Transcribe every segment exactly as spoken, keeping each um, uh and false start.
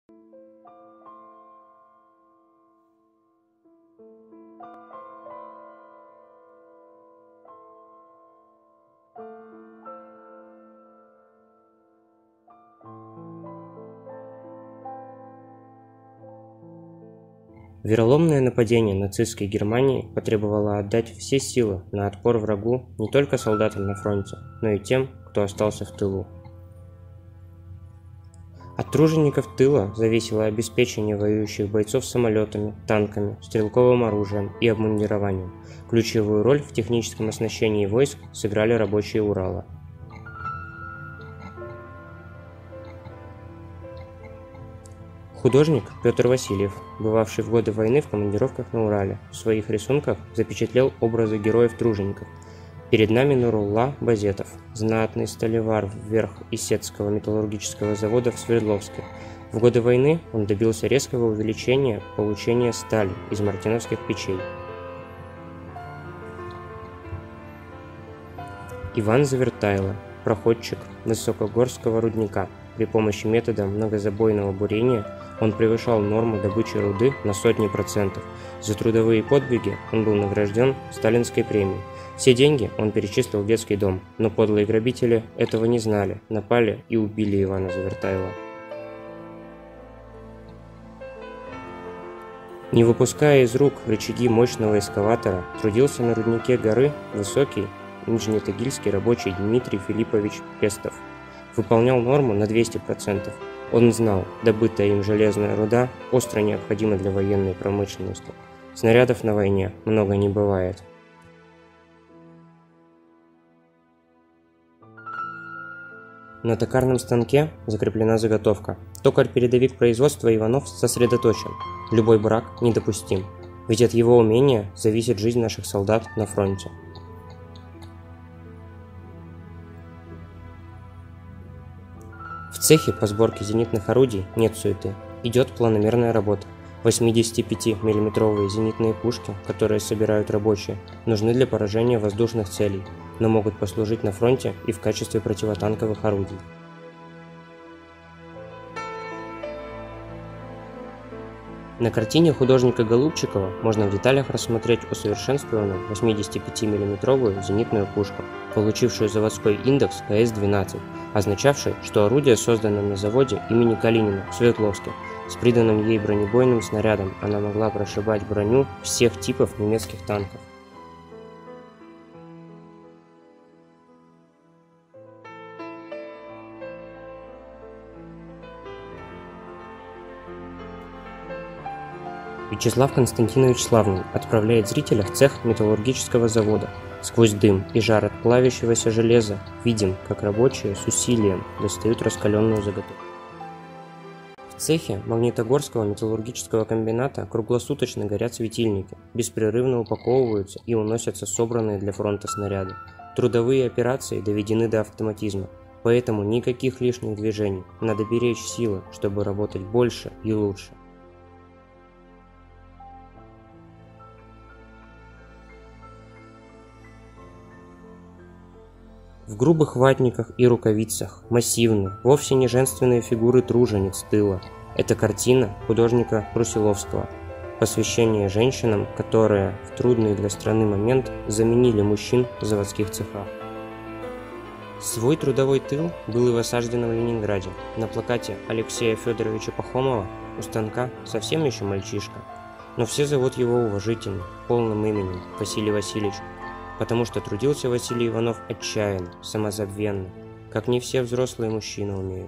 Вероломное нападение нацистской Германии потребовало отдать все силы на отпор врагу не только солдатам на фронте, но и тем, кто остался в тылу. От тружеников тыла зависело обеспечение воюющих бойцов самолетами, танками, стрелковым оружием и обмундированием. Ключевую роль в техническом оснащении войск сыграли рабочие Урала. Художник Петр Васильев, бывавший в годы войны в командировках на Урале, в своих рисунках запечатлел образы героев-тружеников. Перед нами Нурулла Базетов, знатный сталевар вверх Исетского металлургического завода в Свердловске. В годы войны он добился резкого увеличения получения стали из мартиновских печей. Иван Завертайло, проходчик Высокогорского рудника. При помощи метода многозабойного бурения он превышал норму добычи руды на сотни процентов. За трудовые подвиги он был награжден Сталинской премией. Все деньги он перечислил в детский дом, но подлые грабители этого не знали, напали и убили Ивана Завертайло. Не выпуская из рук рычаги мощного экскаватора, трудился на руднике горы высокий нижнетагильский рабочий Дмитрий Филиппович Пестов. Выполнял норму на двести процентов. Он знал, добытая им железная руда остро необходима для военной промышленности. Снарядов на войне много не бывает. На токарном станке закреплена заготовка. Токарь-передовик производства Иванов сосредоточен. Любой брак недопустим, ведь от его умения зависит жизнь наших солдат на фронте. В цехе по сборке зенитных орудий нет суеты. Идет планомерная работа. восьмидесятипятимиллиметровые зенитные пушки, которые собирают рабочие, нужны для поражения воздушных целей, но могут послужить на фронте и в качестве противотанковых орудий. На картине художника Голубчикова можно в деталях рассмотреть усовершенствованную восьмидесятипятимиллиметровую зенитную пушку, получившую заводской индекс ка эс двенадцать, означавший, что орудие создано на заводе имени Калинина в Свердловске. С приданным ей бронебойным снарядом она могла прошибать броню всех типов немецких танков. Вячеслав Константинович Славный отправляет зрителя в цех металлургического завода. Сквозь дым и жар от плавящегося железа видим, как рабочие с усилием достают раскаленную заготовку. В цехе Магнитогорского металлургического комбината круглосуточно горят светильники, беспрерывно упаковываются и уносятся собранные для фронта снаряды. Трудовые операции доведены до автоматизма, поэтому никаких лишних движений, надо беречь силы, чтобы работать больше и лучше. В грубых ватниках и рукавицах массивные, вовсе не женственные фигуры тружениц тыла. Это картина художника Брусиловского. Посвящение женщинам, которые в трудный для страны момент заменили мужчин в заводских цехах. Свой трудовой тыл был и воссажден в Ленинграде. На плакате Алексея Федоровича Пахомова у станка совсем еще мальчишка, но все зовут его уважительно, полным именем Василий Васильевич. Потому что трудился Василий Иванов отчаянно, самозабвенно, как не все взрослые мужчины умеют.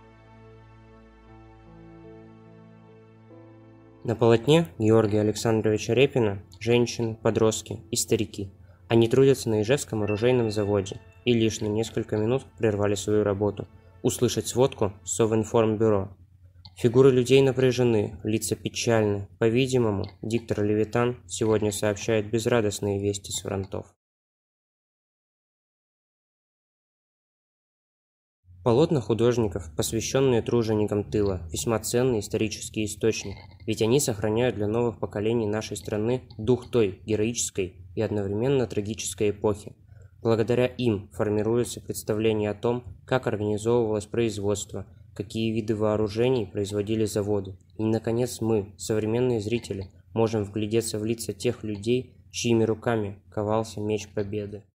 На полотне Георгия Александровича Репина женщины, подростки и старики. Они трудятся на Ижевском оружейном заводе и лишь на несколько минут прервали свою работу. Услышать сводку Совинформбюро. Фигуры людей напряжены, лица печальны. По-видимому, диктор Левитан сегодня сообщает безрадостные вести с фронтов. Полотна художников, посвященные труженикам тыла, весьма ценный исторический источник, ведь они сохраняют для новых поколений нашей страны дух той героической и одновременно трагической эпохи. Благодаря им формируется представление о том, как организовывалось производство, какие виды вооружений производили заводы. И, наконец, мы, современные зрители, можем вглядеться в лица тех людей, чьими руками ковался меч победы.